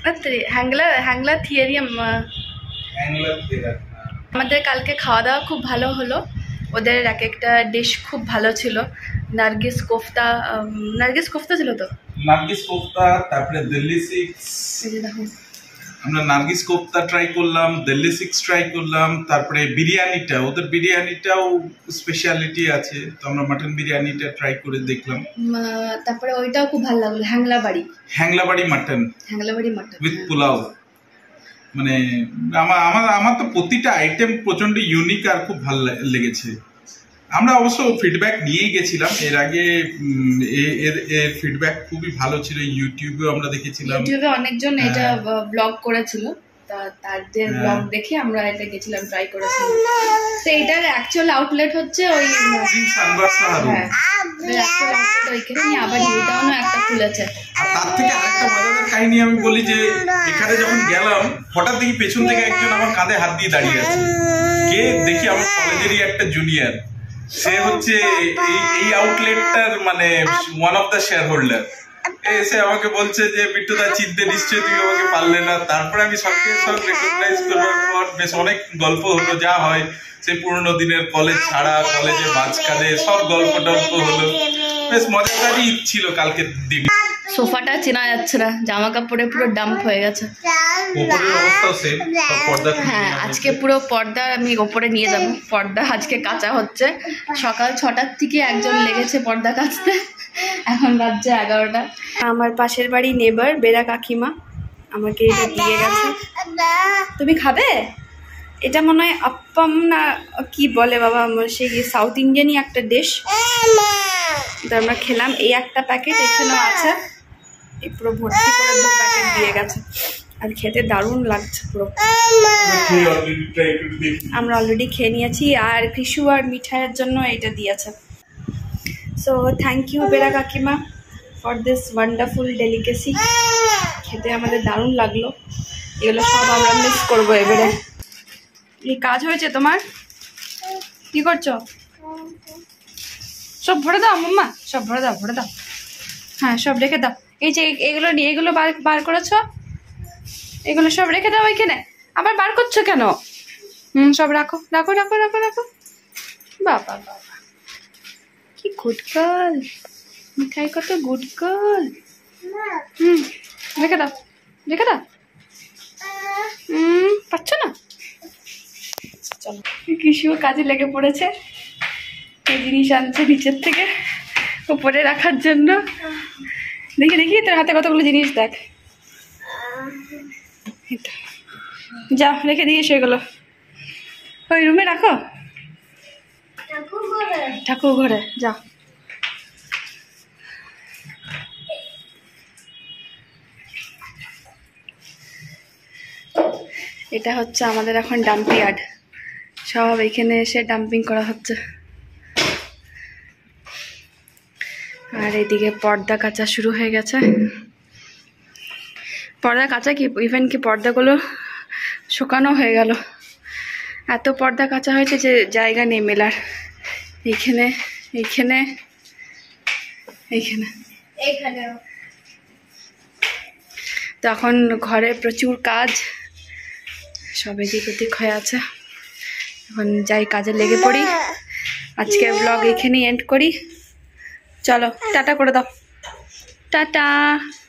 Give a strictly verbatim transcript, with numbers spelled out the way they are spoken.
হ্যাংলা হ্যাংলা থিয়েরিয়াম। আমাদের কালকে খাওয়া দাওয়া খুব ভালো হলো, ওদের এক একটা ডিশ খুব ভালো ছিল। নার্গিস কোফতা, নার্গিস কোফতা ছিল তো, নার্গিস কোফতা, তারপরে দিল্লি সিক্স, দেখুন আমরা নার্গিস কোফতা ট্রাই করলাম, দিল্লি সিক্স ট্রাই করলাম, তারপরে বিরিয়ানিটা, ওদের বিরিয়ানিটাও স্পেশালিটি আছে, তো আমরা মাটন বিরিয়ানিটা ট্রাই করে দেখলাম। তারপরে ওইটাও খুব ভালো লাগলো, হ্যাংলা বাড়ি, হ্যাংলা বাড়ি মাটন, হ্যাংলা বাড়ি মাটন উইথ পোলাও। মানে আমার আমার আমার তো প্রতিটা আইটেম প্রচন্ড ইউনিক আর খুব ভালো লেগেছে। আমরা অবশ্য ফিডব্যাক নিয়েই গেছিলাম এর আগে, এর এর ফিডব্যাক খুবই ভালো ছিল, ইউটিউবে আমরা দেখেছিলাম, ইউটিউবে অনেকজন এটা ব্লগ করেছিল, তা তাদের ব্লগ দেখে আমরা এটা গেছিলাম, ট্রাই করেছিলাম। তো এটার অ্যাকচুয়াল আউটলেট হচ্ছে ওই হ্যাঁ অ্যাকচুয়াল আউটলেট ওইখানে, আবার নিউ টাউনও একটা খুলেছে। আর তার থেকে আরেকটা মজাদার কাহিনী আমি বলি যে এখানে যখন গেলাম হঠাৎ দেখি পেছন থেকে একজন আমার কাঁধে হাত দিয়ে দাঁড়িয়ে আছে, কে দেখি আমার কলেজেরই একটা জুনিয়র, সে হচ্ছে এই এই আউটলেটটার মানে one of the shareholder. এসে আমাকে বলছে যে বিট্টুদা চিনতে নিশ্চয়ই তুমি আমাকে পারলে না। তারপরে আমি সবকে সব রেকগনাইজ করার পর বেশ অনেক গল্প হলো, যা হয় সেই পুরোনো দিনের কলেজ ছাড়া, কলেজের মাঝখানে সব গল্প টল্প হলো, বেশ মজাদারই ছিল কালকের দিন। সোফাটা চেনা যাচ্ছে না, জামা কাপড়ে পুরো ডাম্প হয়ে গেছে। উপরের অবস্থাও সেম, পর্দা, হ্যাঁ আজকে পুরো পর্দা আমি ওপরে নিয়ে যাব, পর্দা আজকে কাচা হচ্ছে। সকাল ছটার থেকে একজন লেগেছে পর্দা কাচতে, এখন বাজছে এগারোটা। আমার পাশের বাড়ি নেবার বেরা কাকিমা আমাকে এটা দিয়ে গেছে। তুমি খাবে? এটা মনে হয় আপ্পাম না কি বলে বাবা, আমার সেই সাউথ ইন্ডিয়ানই একটা ডিশ, তো আমরা খেলাম। এই একটা প্যাকেট এখানেও আছে, এই পুরো ভর্তি করে দু প্যাকেট দিয়ে গেছে, আর খেতে দারুণ লাগছে পুরো। আমরা অলরেডি খেয়ে নিয়েছি, আর কৃষু আর মিঠাইয়ের জন্য এটা দিয়েছে। সো থ্যাংক ইউ বেরা কাকিমা ফর দিস ওয়ান্ডারফুল ডেলিকেসি, খেতে আমাদের দারুণ লাগলো। এগুলো সব আমরা মিস করবো এবারে। এই কাজ হয়েছে তোমার? কি করছো? সব ভরে দাও মাম্মা, সব ভরে দাও, ভরে দাও, হ্যাঁ সব রেখে দাও। এই যে এগুলো নিয়ে এগুলো বার বার করেছো, এগুলো সব রেখে দাও এখানে। আবার বার করছো কেন? হুম সব রাখো রাখো রাখো রাখো রাখো। বাবা বাবা কি গুড গার্ল, মিঠাই কত গুড গার্ল। হুম রেখে দাও রেখে দাও। হুম পাচ্ছ না? চলো, কৃষিও কাজে লেগে পড়েছে, এই জিনিস আনছে নিচের থেকে উপরে রাখার জন্য। দেখি দেখি তোর হাতে কতগুলো জিনিস দেখ, যা রেখে দিয়ে সেগুলো ওই রুমে রাখো, ঠাকুর ঘরে যা। এটা হচ্ছে আমাদের এখন ডাম্পিং ইয়ার্ড, সব এখানে এসে ডাম্পিং করা হচ্ছে। আর এদিকে পর্দা কাচা শুরু হয়ে গেছে। পর্দা কাচা কি, ইভেন কি পর্দাগুলো শুকানো হয়ে গেল, এত পর্দা কাচা হয়েছে যে জায়গা নেই মেলার। এইখানে এইখানে এইখানে এইখানে তো এখন ঘরে প্রচুর কাজ, সব এদিক ওদিক হয়ে আছে। এখন যাই কাজে লেগে পড়ি। আজকে ব্লগ এখানেই এন্ড করি, চলো টাটা করে দাও, টাটা।